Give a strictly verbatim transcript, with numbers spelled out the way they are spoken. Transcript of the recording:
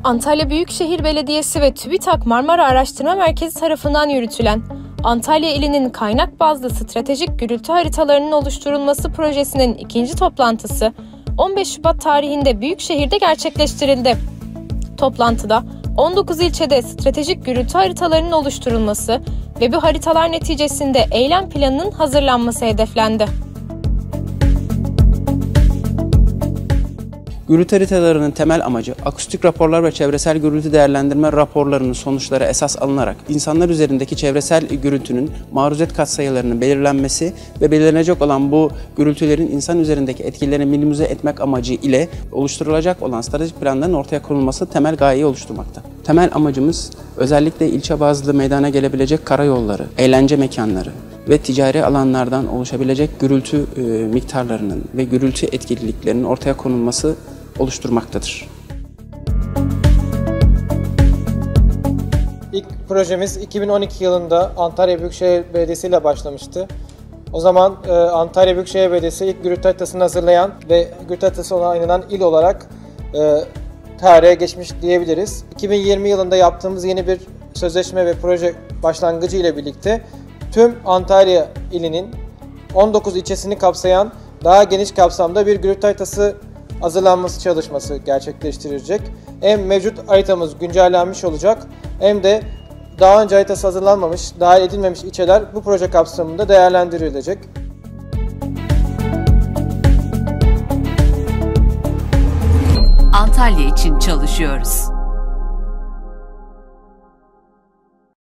Antalya Büyükşehir Belediyesi ve TÜBİTAK Marmara Araştırma Merkezi tarafından yürütülen Antalya ilinin kaynak bazlı stratejik gürültü haritalarının oluşturulması projesinin ikinci toplantısı on beş Şubat tarihinde Büyükşehir'de gerçekleştirildi. Toplantıda on dokuz ilçede stratejik gürültü haritalarının oluşturulması ve bu haritalar neticesinde eylem planının hazırlanması hedeflendi. Gürültü haritalarının temel amacı, akustik raporlar ve çevresel gürültü değerlendirme raporlarının sonuçları esas alınarak insanlar üzerindeki çevresel gürültünün maruziyet katsayılarının belirlenmesi ve belirlenecek olan bu gürültülerin insan üzerindeki etkilerini minimize etmek amacı ile oluşturulacak olan stratejik planların ortaya konulması temel gayeyi oluşturmakta. Temel amacımız özellikle ilçe bazlı meydana gelebilecek karayolları, eğlence mekanları ve ticari alanlardan oluşabilecek gürültü e, miktarlarının ve gürültü etkililiklerinin ortaya konulması oluşturmaktadır. İlk projemiz iki bin on iki yılında Antalya Büyükşehir Belediyesi ile başlamıştı. O zaman e, Antalya Büyükşehir Belediyesi ilk gürültü haritasını hazırlayan ve gürültü haritası onaylanan il olarak e, tarihe geçmiş diyebiliriz. iki bin yirmi yılında yaptığımız yeni bir sözleşme ve proje başlangıcı ile birlikte tüm Antalya ilinin on dokuz ilçesini kapsayan daha geniş kapsamda bir gürültü haritası hazırlanması çalışması gerçekleştirilecek. Hem mevcut haritamız güncellenmiş olacak hem de daha önce haritası hazırlanmamış, dahil edilmemiş ilçeler bu proje kapsamında değerlendirilecek. Antalya için çalışıyoruz.